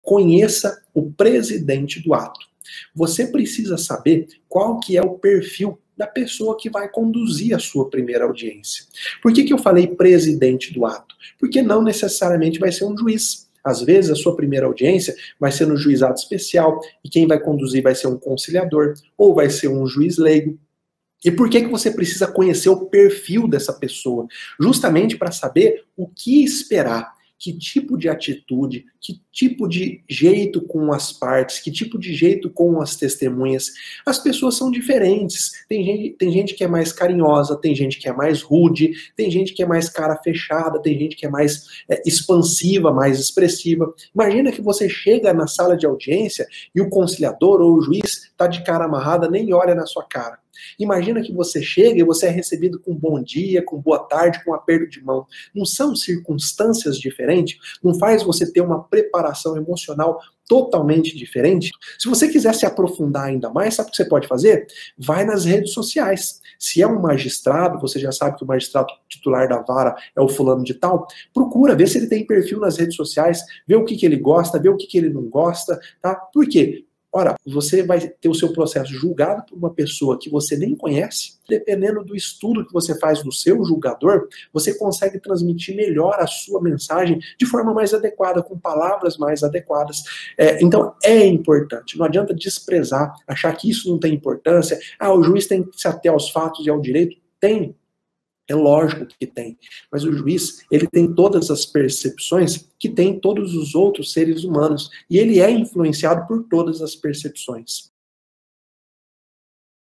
conheça o presidente do ato. Você precisa saber qual que é o perfil da pessoa que vai conduzir a sua primeira audiência. Por que eu falei presidente do ato? Porque não necessariamente vai ser um juiz. Às vezes a sua primeira audiência vai ser no juizado especial e quem vai conduzir vai ser um conciliador ou vai ser um juiz leigo. E por que você precisa conhecer o perfil dessa pessoa? Justamente para saber o que esperar. Que tipo de atitude, que tipo de jeito com as partes, que tipo de jeito com as testemunhas. As pessoas são diferentes. Tem gente que é mais carinhosa, tem gente que é mais rude, tem gente que é mais cara fechada, tem gente que é mais expansiva, mais expressiva. Imagina que você chega na sala de audiência e o conciliador ou o juiz está de cara amarrada, nem olha na sua cara. Imagina que você chega e você é recebido com bom dia, com boa tarde, com aperto de mão. Não são circunstâncias diferentes? Não faz você ter uma preparação emocional totalmente diferente? Se você quiser se aprofundar ainda mais, sabe o que você pode fazer? Vai nas redes sociais. Se é um magistrado, você já sabe que o magistrado titular da vara é o fulano de tal, procura ver se ele tem perfil nas redes sociais, vê o que ele gosta, vê o que ele não gosta, tá? Por quê? Ora, você vai ter o seu processo julgado por uma pessoa que você nem conhece. Dependendo do estudo que você faz do seu julgador, você consegue transmitir melhor a sua mensagem de forma mais adequada, com palavras mais adequadas. Então, é importante. Não adianta desprezar, achar que isso não tem importância. O juiz tem que se ater aos fatos e ao direito. Tem. É lógico que tem, mas o juiz, ele tem todas as percepções que tem todos os outros seres humanos, e ele é influenciado por todas as percepções.